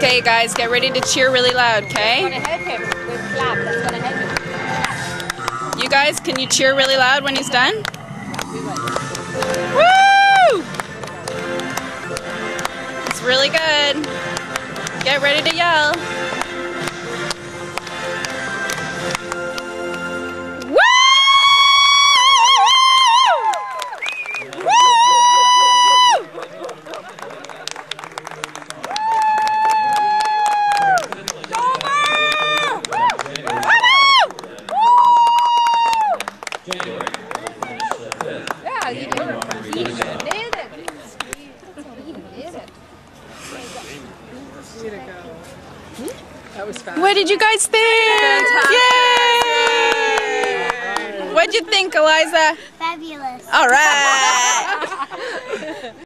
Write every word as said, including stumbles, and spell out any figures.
Okay, guys, get ready to cheer really loud, okay? Gonna help him with clap. That's gonna help him. You guys, can you cheer really loud when he's done? We will. Woo! It's really good. Get ready to yell. Woo! Woo! Yeah, you did it. He did it. He did it. Way to go. That was fast. What did you guys think? Yay! What'd you think, Eliza? Fabulous. All right.